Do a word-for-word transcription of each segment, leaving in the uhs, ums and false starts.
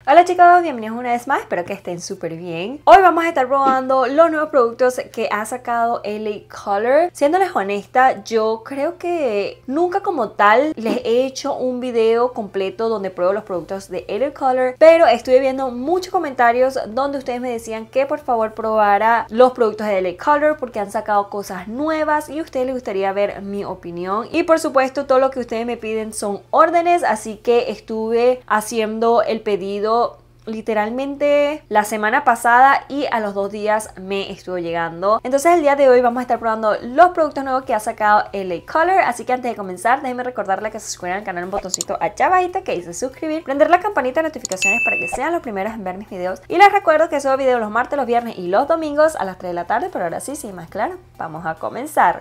Hola chicos, bienvenidos una vez más, espero que estén súper bien. Hoy vamos a estar probando los nuevos productos que ha sacado L A Color. Siéndoles honesta, yo creo que nunca como tal les he hecho un video completo donde pruebo los productos de L A Color, pero estuve viendo muchos comentarios donde ustedes me decían que por favor probara los productos de L A Color porque han sacado cosas nuevas y a ustedes les gustaría ver mi opinión. Y por supuesto todo lo que ustedes me piden son órdenes, así que estuve haciendo el pedido literalmente la semana pasada y a los dos días me estuvo llegando. Entonces el día de hoy vamos a estar probando los productos nuevos que ha sacado L A Color. Así que antes de comenzar, déjenme recordarles que se suscriban al canal, un botoncito allá abajito que dice suscribir, prender la campanita de notificaciones para que sean los primeros en ver mis videos. Y les recuerdo que subo videos los martes, los viernes y los domingos a las tres de la tarde. Pero ahora sí, sin más claro, vamos a comenzar.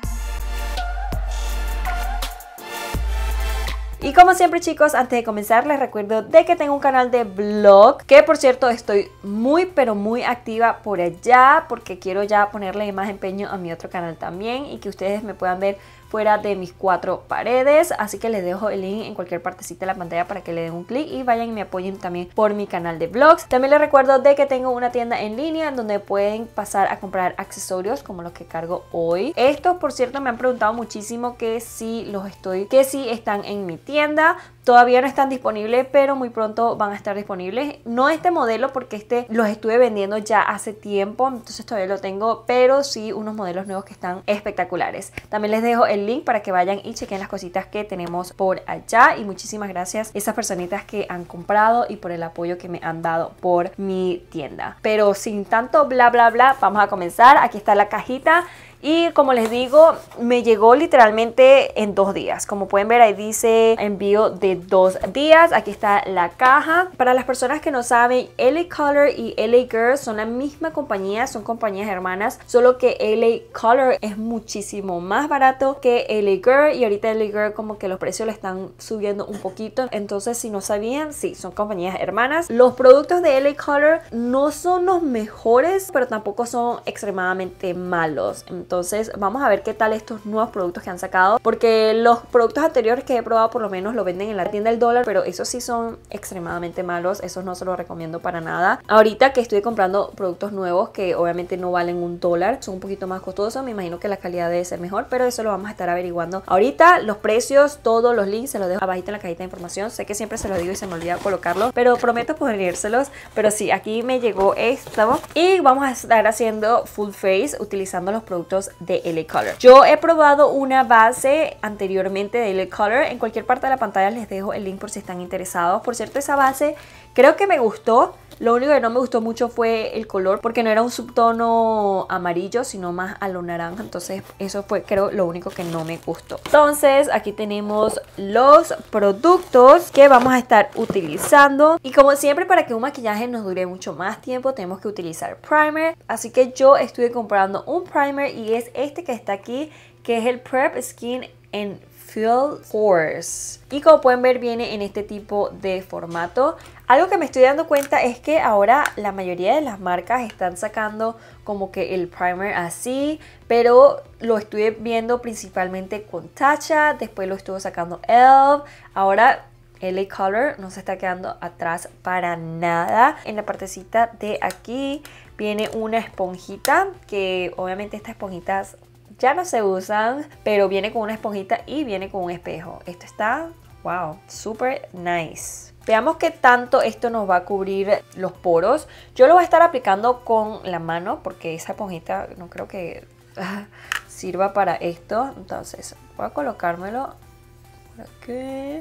Y como siempre chicos, antes de comenzar les recuerdo de que tengo un canal de vlog, que por cierto estoy muy pero muy activa por allá porque quiero ya ponerle más empeño a mi otro canal también y que ustedes me puedan ver fuera de mis cuatro paredes. Así que les dejo el link en cualquier partecita de la pantalla para que le den un clic y vayan y me apoyen también por mi canal de vlogs. También les recuerdo de que tengo una tienda en línea donde pueden pasar a comprar accesorios como los que cargo hoy. Estos por cierto me han preguntado muchísimo que si los estoy, que si están en mi tienda. Todavía no están disponibles, pero muy pronto van a estar disponibles. No este modelo porque este los estuve vendiendo ya hace tiempo, entonces todavía lo tengo, pero sí unos modelos nuevos que están espectaculares. También les dejo el link para que vayan y chequen las cositas que tenemos por allá. Y muchísimas gracias a esas personitas que han comprado y por el apoyo que me han dado por mi tienda. Pero sin tanto bla bla bla, vamos a comenzar. Aquí está la cajita. Y como les digo, me llegó literalmente en dos días. Como pueden ver ahí dice envío de dos días. Aquí está la caja. Para las personas que no saben, L A Color y L A Girl son la misma compañía, son compañías hermanas, solo que L A Color es muchísimo más barato que L A Girl y ahorita L A Girl como que los precios le están subiendo un poquito. Entonces si no sabían, sí, son compañías hermanas. Los productos de L A Color no son los mejores, pero tampoco son extremadamente malos. Entonces vamos a ver qué tal estos nuevos productos que han sacado, porque los productos anteriores que he probado por lo menos lo venden en la tienda del dólar, pero esos sí son extremadamente malos, esos no se los recomiendo para nada. Ahorita que estoy comprando productos nuevos que obviamente no valen un dólar, son un poquito más costosos, me imagino que la calidad debe ser mejor, pero eso lo vamos a estar averiguando ahorita. Los precios, todos los links se los dejo abajito en la cajita de información. Sé que siempre se los digo y se me olvida colocarlo, pero prometo ponérselos. Pero sí, aquí me llegó esto y vamos a estar haciendo full face utilizando los productos de L A Color. Yo he probado una base anteriormente de L A Color. En cualquier parte de la pantalla les dejo el link por si están interesados. Por cierto, esa base creo que me gustó. Lo único que no me gustó mucho fue el color, porque no era un subtono amarillo, sino más a lo naranja. Entonces eso fue, creo, lo único que no me gustó. Entonces aquí tenemos los productos que vamos a estar utilizando. Y como siempre, para que un maquillaje nos dure mucho más tiempo, tenemos que utilizar primer. Así que yo estuve comprando un primer y es este que está aquí, que es el Prep Skin and Fill Pores. Y como pueden ver, viene en este tipo de formato. Algo que me estoy dando cuenta es que ahora la mayoría de las marcas están sacando como que el primer así, pero lo estuve viendo principalmente con Tatcha, después lo estuvo sacando E L F, ahora L A Color no se está quedando atrás para nada. En la partecita de aquí viene una esponjita, que obviamente estas esponjitas ya no se usan, pero viene con una esponjita y viene con un espejo. Esto está, wow, súper nice. Veamos qué tanto esto nos va a cubrir los poros. Yo lo voy a estar aplicando con la mano porque esa esponjita no creo que uh, sirva para esto. Entonces voy a colocármelo por aquí.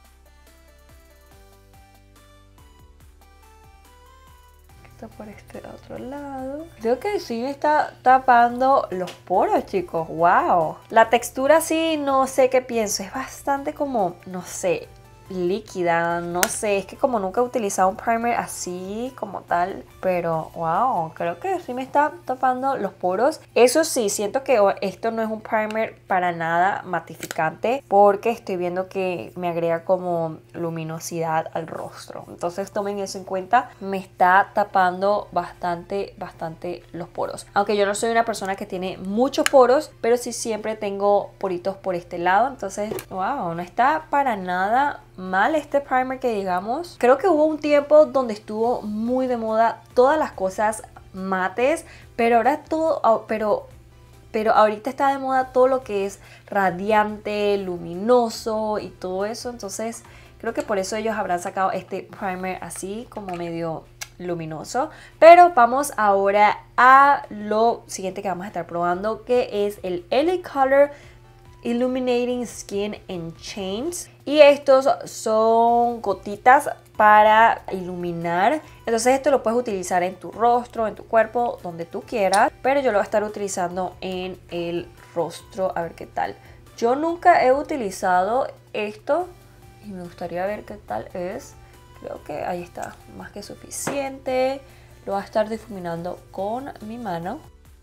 Por este otro lado. Creo que sí me está tapando los poros, chicos. Wow. La textura sí, no sé qué pienso. Es bastante como, no sé, líquida, no sé, es que como nunca he utilizado un primer así como tal, pero wow, creo que sí me está tapando los poros. Eso sí, siento que esto no es un primer para nada matificante, porque estoy viendo que me agrega como luminosidad al rostro, entonces tomen eso en cuenta. Me está tapando bastante, bastante los poros, aunque yo no soy una persona que tiene muchos poros, pero sí siempre tengo poritos por este lado, entonces wow, no está para nada mal este primer que digamos. Creo que hubo un tiempo donde estuvo muy de moda todas las cosas mates, pero ahora todo, pero, pero ahorita está de moda todo lo que es radiante, luminoso y todo eso. Entonces creo que por eso ellos habrán sacado este primer así como medio luminoso. Pero vamos ahora a lo siguiente que vamos a estar probando, que es el L A Color Illuminating Skin and Chains. Y estos son gotitas para iluminar. Entonces esto lo puedes utilizar en tu rostro, en tu cuerpo, donde tú quieras. Pero yo lo voy a estar utilizando en el rostro. A ver qué tal. Yo nunca he utilizado esto y me gustaría ver qué tal es. Creo que ahí está, más que suficiente. Lo voy a estar difuminando con mi mano.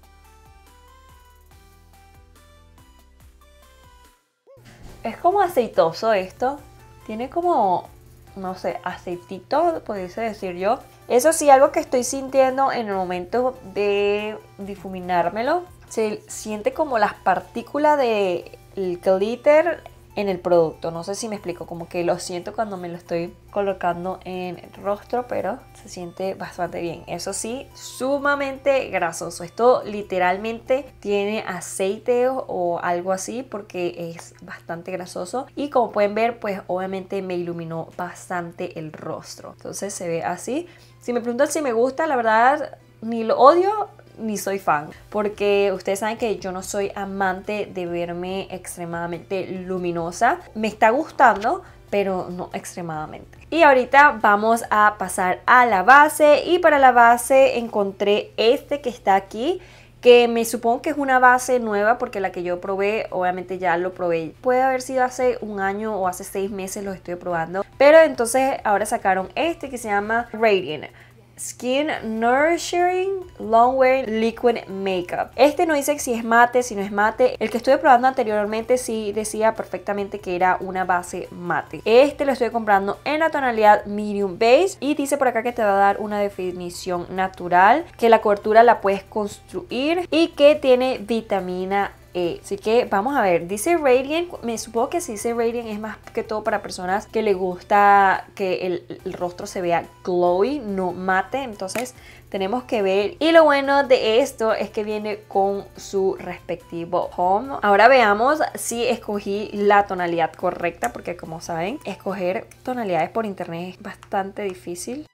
Es como aceitoso esto. Tiene como, no sé, aceitito, pudiese decir yo. Eso sí, algo que estoy sintiendo en el momento de difuminármelo. Se siente como las partículas del glitter en el producto. No sé si me explico, como que lo siento cuando me lo estoy colocando en el rostro, pero se siente bastante bien. Eso sí, sumamente grasoso. Esto literalmente tiene aceite o algo así porque es bastante grasoso. Y como pueden ver, pues obviamente me iluminó bastante el rostro. Entonces se ve así. Si me preguntan si me gusta, la verdad, ni lo odio ni soy fan, porque ustedes saben que yo no soy amante de verme extremadamente luminosa. Me está gustando, pero no extremadamente. Y ahorita vamos a pasar a la base, y para la base encontré este que está aquí, que me supongo que es una base nueva porque la que yo probé, obviamente ya lo probé. Puede haber sido hace un año o hace seis meses lo estoy probando, pero entonces ahora sacaron este que se llama Radiant Skin Nourishing Longwear Liquid Makeup. Este no dice si es mate, si no es mate. El que estuve probando anteriormente sí decía perfectamente que era una base mate. Este lo estoy comprando en la tonalidad Medium Beige y dice por acá que te va a dar una definición natural, que la cobertura la puedes construir y que tiene vitamina E. Así que vamos a ver, dice Radiant. Me supongo que si dice Radiant es más que todo para personas que le gusta que el, el rostro se vea glowy, no mate. Entonces tenemos que ver. Y lo bueno de esto es que viene con su respectivo home. Ahora veamos si escogí la tonalidad correcta, porque como saben, escoger tonalidades por internet es bastante difícil.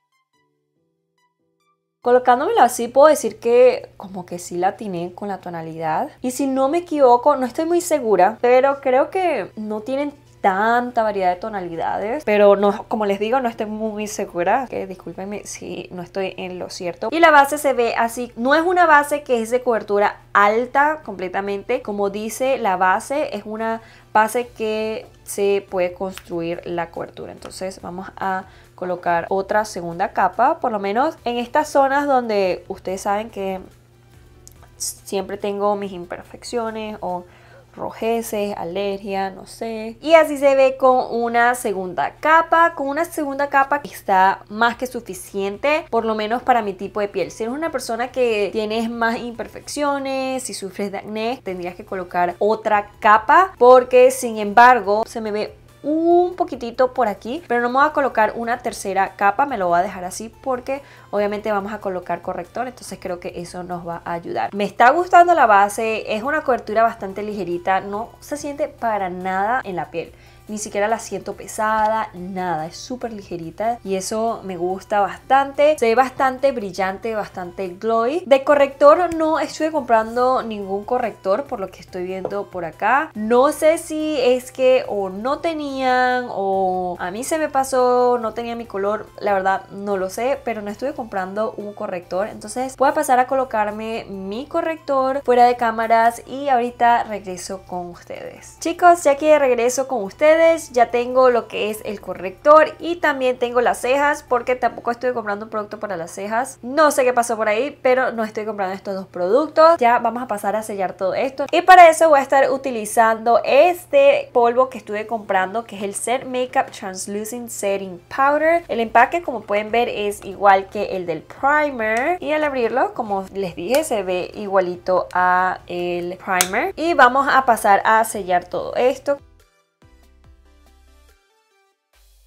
Colocándomelo así puedo decir que como que sí la atiné con la tonalidad. Y si no me equivoco, no estoy muy segura, pero creo que no tienen tanta variedad de tonalidades. Pero no, como les digo, no estoy muy segura. Que discúlpenme si no estoy en lo cierto. Y la base se ve así. No es una base que es de cobertura alta completamente. Como dice la base, es una base que se puede construir la cobertura. Entonces vamos a colocar otra segunda capa, por lo menos en estas zonas donde ustedes saben que siempre tengo mis imperfecciones o rojeces, alergia, no sé. Y así se ve con una segunda capa. Con una segunda capa está más que suficiente, por lo menos para mi tipo de piel. Si eres una persona que tienes más imperfecciones, si sufres de acné, tendrías que colocar otra capa, porque sin embargo se me ve un poquitito por aquí, pero no me voy a colocar una tercera capa, me lo voy a dejar así porque obviamente vamos a colocar corrector, entonces creo que eso nos va a ayudar. Me está gustando la base, es una cobertura bastante ligerita, no se siente para nada en la piel. Ni siquiera la siento pesada, nada, es súper ligerita y eso me gusta bastante. Se ve bastante brillante, bastante glowy. De corrector no estuve comprando ningún corrector por lo que estoy viendo por acá. No sé si es que o no tenían o a mí se me pasó, no tenía mi color, la verdad no lo sé, pero no estuve comprando un corrector. Entonces voy a pasar a colocarme mi corrector fuera de cámaras y ahorita regreso con ustedes. Chicos, ya que de regreso con ustedes, ya tengo lo que es el corrector y también tengo las cejas, porque tampoco estoy comprando un producto para las cejas. No sé qué pasó por ahí, pero no estoy comprando estos dos productos. Ya vamos a pasar a sellar todo esto y para eso voy a estar utilizando este polvo que estuve comprando, que es el Set Makeup Translucent Setting Powder. El empaque, como pueden ver, es igual que el del primer y al abrirlo, como les dije, se ve igualito a el primer. Y vamos a pasar a sellar todo esto.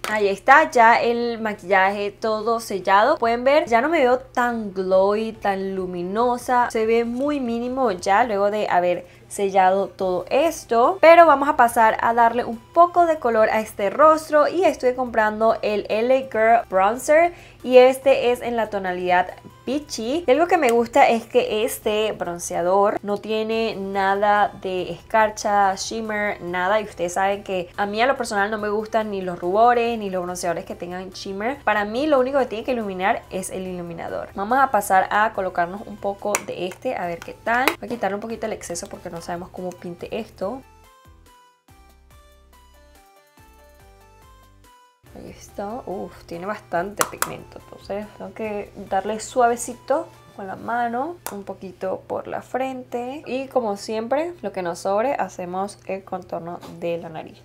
Ahí está, ya el maquillaje todo sellado. Pueden ver, ya no me veo tan glowy, tan luminosa. Se ve muy mínimo ya luego de haber sellado todo esto. Pero vamos a pasar a darle un poco de color a este rostro. Y estoy comprando el L A Girl Bronzer. Y este es en la tonalidad Peachy. Y algo que me gusta es que este bronceador no tiene nada de escarcha, shimmer, nada. Y ustedes saben que a mí a lo personal no me gustan ni los rubores ni los bronceadores que tengan shimmer. Para mí lo único que tiene que iluminar es el iluminador. Vamos a pasar a colocarnos un poco de este, a ver qué tal. Voy a quitarle un poquito el exceso porque no sabemos cómo pinte esto. Ahí está. Uf, tiene bastante pigmento. Entonces tengo que darle suavecito con la mano, un poquito por la frente. Y como siempre, lo que nos sobre, hacemos el contorno de la nariz.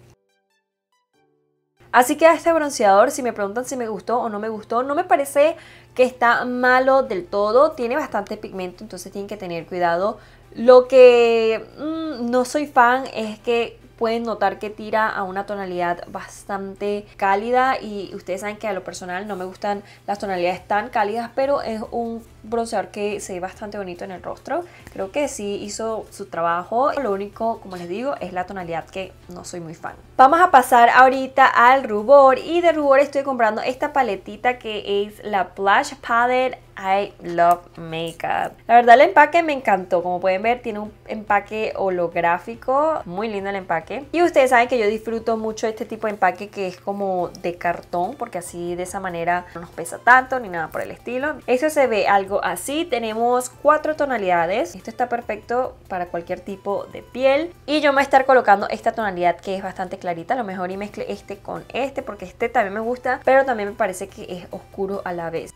Así queda este bronceador. Si me preguntan si me gustó o no me gustó, no me parece que está malo del todo. Tiene bastante pigmento, entonces tienen que tener cuidado. Lo que mmm, no soy fan es que pueden notar que tira a una tonalidad bastante cálida y ustedes saben que a lo personal no me gustan las tonalidades tan cálidas, pero es un bronceador que se ve bastante bonito en el rostro. Creo que sí hizo su trabajo. Lo único, como les digo, es la tonalidad que no soy muy fan. Vamos a pasar ahorita al rubor y de rubor estoy comprando esta paletita que es la Blush Palette I Love Makeup. La verdad el empaque me encantó. Como pueden ver tiene un empaque holográfico. Muy lindo el empaque. Y ustedes saben que yo disfruto mucho este tipo de empaque que es como de cartón, porque así de esa manera no nos pesa tanto ni nada por el estilo. Eso se ve algo así. Tenemos cuatro tonalidades. Esto está perfecto para cualquier tipo de piel. Y yo me voy a estar colocando esta tonalidad que es bastante clarita. A lo mejor y mezcle este con este porque este también me gusta, pero también me parece que es oscuro a la vez.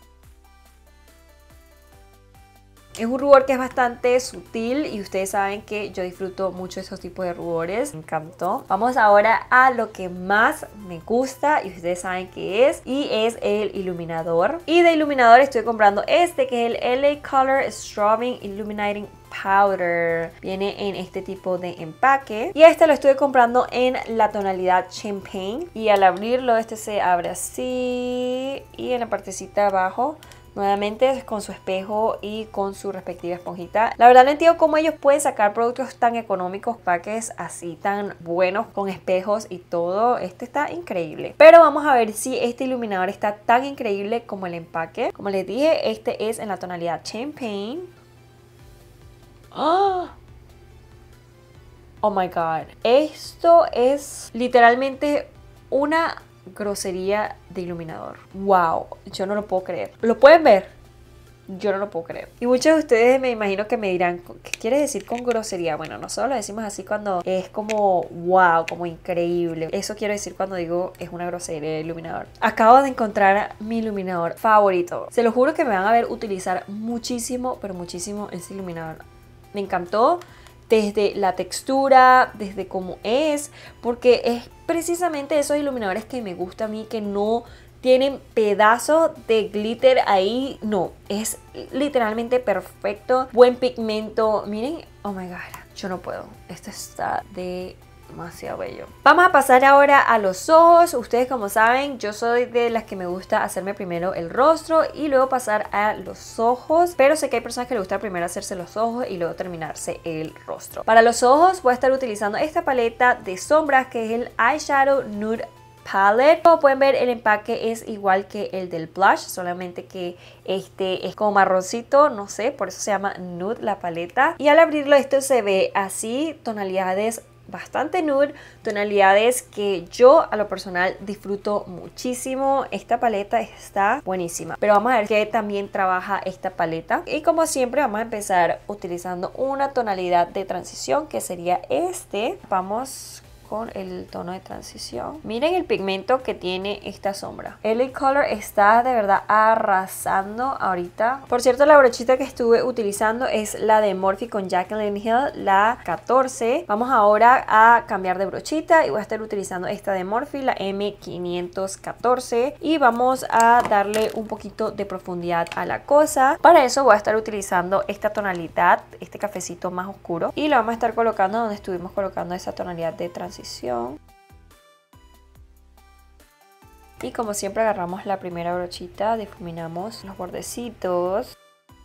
Es un rubor que es bastante sutil y ustedes saben que yo disfruto mucho de esos tipos de rubores. Me encantó. Vamos ahora a lo que más me gusta y ustedes saben que es. Y es el iluminador. Y de iluminador estoy comprando este que es el L A Color Strobing Illuminating Powder. Viene en este tipo de empaque. Y este lo estuve comprando en la tonalidad Champagne. Y al abrirlo este se abre así. Y en la partecita de abajo nuevamente con su espejo y con su respectiva esponjita. La verdad no entiendo cómo ellos pueden sacar productos tan económicos, paques así tan buenos con espejos y todo. Este está increíble. Pero vamos a ver si este iluminador está tan increíble como el empaque. Como les dije, este es en la tonalidad Champagne. ¡Oh! Oh my god. Esto es literalmente una grosería de iluminador. Wow, yo no lo puedo creer. ¿Lo pueden ver? Yo no lo puedo creer. Y muchos de ustedes me imagino que me dirán, ¿qué quieres decir con grosería? Bueno, nosotros lo decimos así cuando es como wow, como increíble. Eso quiero decir cuando digo es una grosería de iluminador. Acabo de encontrar mi iluminador favorito. Se lo juro que me van a ver utilizar muchísimo, pero muchísimo este iluminador. Me encantó. Desde la textura, desde cómo es, porque es precisamente esos iluminadores que me gusta a mí, que no tienen pedazos de glitter ahí. No, es literalmente perfecto. Buen pigmento. Miren, oh my god, yo no puedo. Esto está de demasiado bello. Vamos a pasar ahora a los ojos. Ustedes como saben, yo soy de las que me gusta hacerme primero el rostro y luego pasar a los ojos, pero sé que hay personas que les gusta primero hacerse los ojos y luego terminarse el rostro. Para los ojos voy a estar utilizando esta paleta de sombras que es el Eyeshadow Nude Palette. Como pueden ver, el empaque es igual que el del blush, solamente que este es como marroncito, no sé, por eso se llama Nude la paleta. Y al abrirlo esto se ve así, tonalidades bastante nude, tonalidades que yo a lo personal disfruto muchísimo. Esta paleta está buenísima, pero vamos a ver qué también trabaja esta paleta. Y como siempre vamos a empezar utilizando una tonalidad de transición que sería este. Vamos con el tono de transición. Miren el pigmento que tiene esta sombra. L A Color está de verdad arrasando ahorita. Por cierto, la brochita que estuve utilizando es la de Morphe con Jaclyn Hill, la catorce. Vamos ahora a cambiar de brochita y voy a estar utilizando esta de Morphe, la M quinientos catorce. Y vamos a darle un poquito de profundidad a la cosa. Para eso voy a estar utilizando esta tonalidad, este cafecito más oscuro. Y lo vamos a estar colocando donde estuvimos colocando esa tonalidad de transición. Y como siempre agarramos la primera brochita, difuminamos los bordecitos.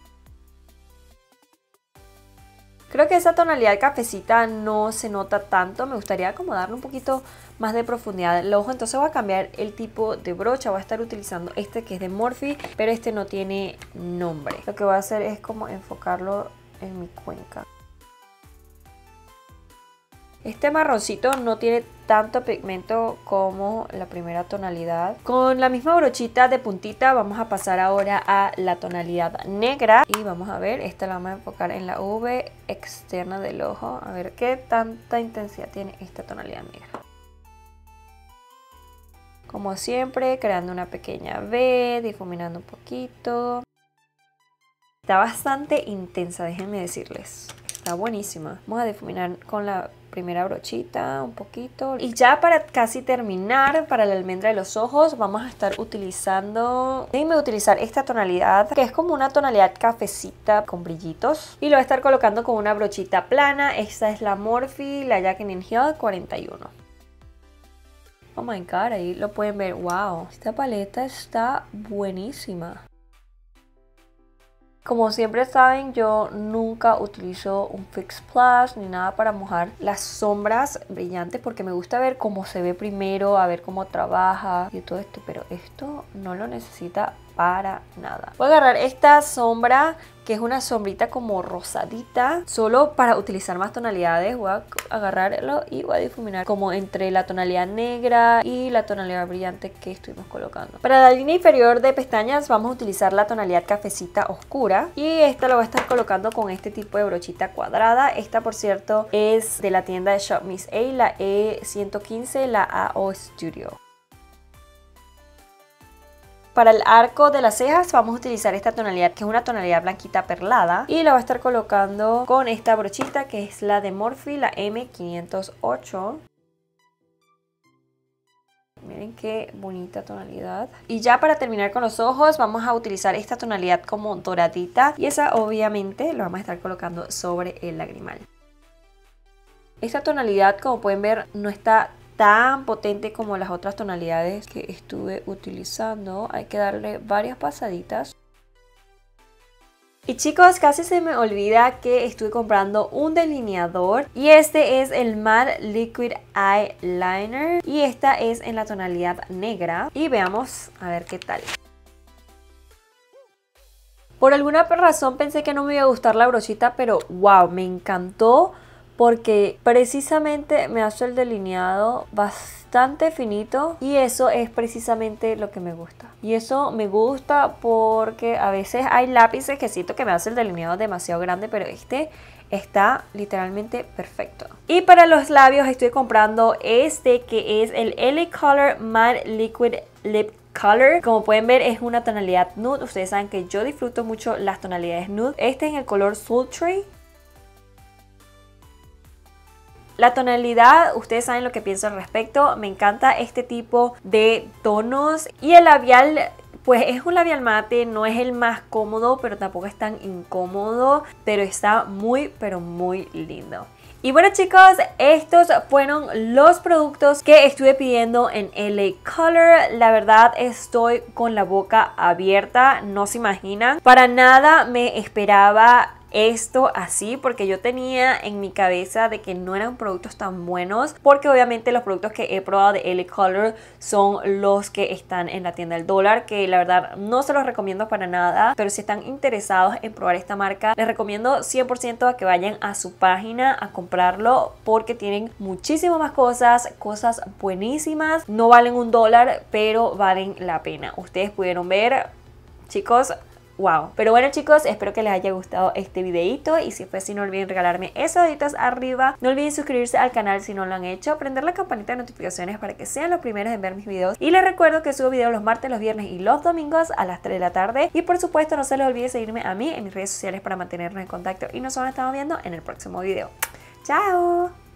Creo que esa tonalidad cafecita no se nota tanto, me gustaría como darle un poquito más de profundidad al ojo, entonces voy a cambiar el tipo de brocha, voy a estar utilizando este que es de Morphe, pero este no tiene nombre. Lo que voy a hacer es como enfocarlo en mi cuenca. Este marroncito no tiene tanto pigmento como la primera tonalidad. Con la misma brochita de puntita vamos a pasar ahora a la tonalidad negra. Y vamos a ver, esta la vamos a enfocar en la V externa del ojo. A ver qué tanta intensidad tiene esta tonalidad negra. Como siempre, creando una pequeña V, difuminando un poquito. Está bastante intensa, déjenme decirles. Está buenísima. Vamos a difuminar con la primera brochita un poquito. Y ya para casi terminar, para la almendra de los ojos, vamos a estar utilizando... Déjenme utilizar esta tonalidad, que es como una tonalidad cafecita con brillitos. Y lo voy a estar colocando con una brochita plana. Esta es la Morphe, la Jacqueline Hill cuarenta y uno. Oh my god, ahí lo pueden ver. Wow, esta paleta está buenísima. Como siempre saben, yo nunca utilizo un Fix Plus ni nada para mojar las sombras brillantes porque me gusta ver cómo se ve primero, a ver cómo trabaja y todo esto, pero esto no lo necesita para nada. Voy a agarrar esta sombra que es una sombrita como rosadita, solo para utilizar más tonalidades. Voy a agarrarlo y voy a difuminar como entre la tonalidad negra y la tonalidad brillante que estuvimos colocando. Para la línea inferior de pestañas vamos a utilizar la tonalidad cafecita oscura y esta lo voy a estar colocando con este tipo de brochita cuadrada. Esta, por cierto, es de la tienda de Shop Miss A, la E ciento quince, la A O Studio. Para el arco de las cejas vamos a utilizar esta tonalidad que es una tonalidad blanquita perlada y la voy a estar colocando con esta brochita que es la de Morphe, la M quinientos ocho. Miren qué bonita tonalidad. Y ya para terminar con los ojos vamos a utilizar esta tonalidad como doradita y esa obviamente lo vamos a estar colocando sobre el lagrimal. Esta tonalidad, como pueden ver, no está tan potente como las otras tonalidades que estuve utilizando. Hay que darle varias pasaditas. Y chicos, casi se me olvida que estuve comprando un delineador y este es el Matte Liquid Eyeliner y esta es en la tonalidad negra y veamos a ver qué tal. Por alguna razón pensé que no me iba a gustar la brochita, pero wow, me encantó. Porque precisamente me hace el delineado bastante finito y eso es precisamente lo que me gusta. Y eso me gusta porque a veces hay lápices que siento que me hace el delineado demasiado grande, pero este está literalmente perfecto. Y para los labios estoy comprando este que es el L A Color Matte Liquid Lip Color. Como pueden ver es una tonalidad nude. Ustedes saben que yo disfruto mucho las tonalidades nude. Este es en el color Sultry. La tonalidad, ustedes saben lo que pienso al respecto, me encanta este tipo de tonos y el labial pues es un labial mate, no es el más cómodo pero tampoco es tan incómodo, pero está muy pero muy lindo. Y bueno chicos, estos fueron los productos que estuve pidiendo en L A Color. La verdad estoy con la boca abierta, no se imaginan. Para nada me esperaba esto así porque yo tenía en mi cabeza de que no eran productos tan buenos porque obviamente los productos que he probado de L A Color son los que están en la tienda del dólar, que la verdad no se los recomiendo para nada, pero si están interesados en probar esta marca les recomiendo cien por ciento a que vayan a su página a comprarlo porque tienen muchísimas más cosas, cosas buenísimas, no valen un dólar pero valen la pena. Ustedes pudieron ver, chicos, wow. Pero bueno chicos, espero que les haya gustado este videito y si fue así no olviden regalarme esos deditos arriba, no olviden suscribirse al canal si no lo han hecho, prender la campanita de notificaciones para que sean los primeros en ver mis videos y les recuerdo que subo videos los martes, los viernes y los domingos a las tres de la tarde y por supuesto no se les olvide seguirme a mí en mis redes sociales para mantenernos en contacto y nosotros nos estamos viendo en el próximo video. ¡Chao!